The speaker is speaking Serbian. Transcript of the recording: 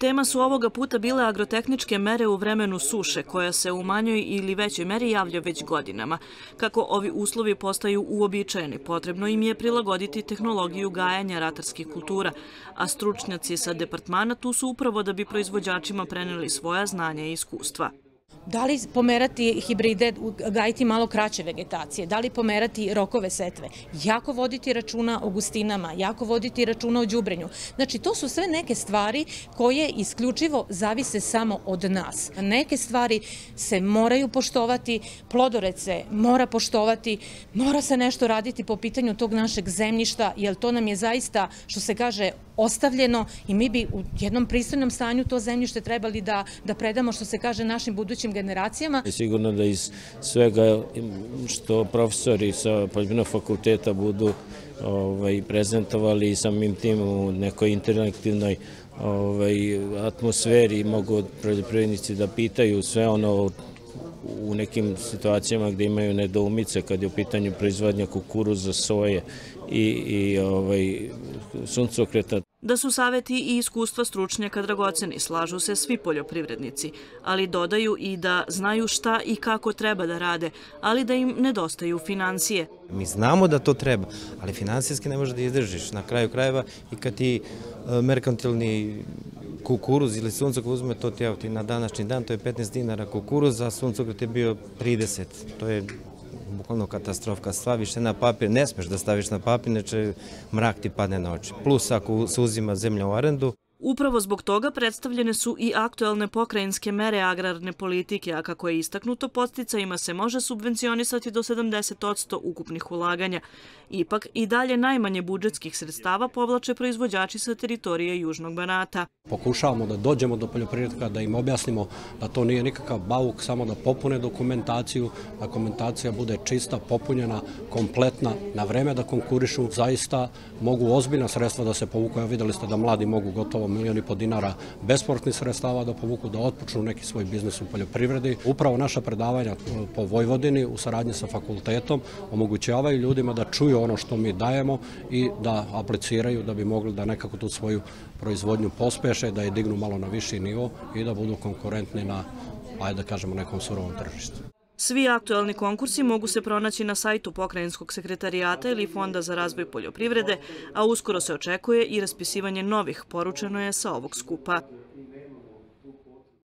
Tema su ovoga puta bile agrotehničke mere u vremenu suše, koja se u manjoj ili većoj meri javlja već godinama. Kako ovi uslovi postaju uobičajeni, potrebno im je prilagoditi tehnologiju gajanja ratarskih kultura, a stručnjaci sa departmana tu su upravo da bi proizvođačima preneli svoja znanja i iskustva. Da li pomerati hibride, gajiti malo kraće vegetacije, da li pomerati rokove setve, jako voditi računa o gustinama, jako voditi računa o đubrenju. Znači, to su sve neke stvari koje isključivo zavise samo od nas. Neke stvari se moraju poštovati, plodored se mora poštovati, mora se nešto raditi po pitanju tog našeg zemljišta, jer to nam je zaista, što se kaže, ostavljeno i mi bi u jednom pristojnom stanju to zemljište trebali da predamo, što se kaže, našim budućim generacijama. Sigurno da iz svega što profesori sa poljoprivrednog fakulteta budu prezentovali i samim tim u nekoj interaktivnoj atmosferi mogu poljoprivrednici da pitaju sve ono u nekim situacijama gde imaju nedoumice kad je u pitanju proizvodnja kukuruza, soje i suncokreta. Da su saveti i iskustva stručnjaka dragoceni, slažu se svi poljoprivrednici, ali dodaju i da znaju šta i kako treba da rade, ali da im nedostaju financije. Mi znamo da to treba, ali finansijski ne možeš da izdržiš. Na kraju krajeva i kad ti merkantilni kukuruz ili suncokret uzme, to ti na današnji dan, to je 15 dinara kukuruz, a suncokret je bio 30. To je bukvalno katastrofa. Kad staviš se na papir, ne smeš da staviš na papir, neće mrak ti padne na oči. Plus ako se uzima zemlja u arendu. Upravo zbog toga predstavljene su i aktuelne pokrajinske mere agrarne politike, a kako je istaknuto, podsticajima se može subvencionisati do 70% ukupnih ulaganja. Ipak i dalje najmanje budžetskih sredstava povlače proizvođači sa teritorije Južnog Banata. Pokušavamo da dođemo do poljoprivrednika, da im objasnimo da to nije nikakav bauk, samo da popune dokumentaciju, da dokumentacija bude čista, popunjena, kompletna, na vreme da konkurišu. Zaista mogu ozbiljna sredstva da se povuku. Videli ste da mladi mogu gotovo 1,5 miliona dinara bespovratnih sredstava da povuku, da otpočnu neki svoj biznis u poljoprivredi. Upravo naša predavanja po Vojvodini u saradnji sa fakultetom omogućavaju ljudima da čuju ono što mi dajemo i da apliciraju da bi mogli da nekako tu svoju proizvodnju pospeše, da je dignu malo na viši nivo i da budu konkurentni na, ajde da kažemo, nekom surovom tržištu. Svi aktuelni konkursi mogu se pronaći na sajtu Pokrajinskog sekretarijata ili Fonda za razvoj poljoprivrede, a uskoro se očekuje i raspisivanje novih, poručeno je sa ovog skupa.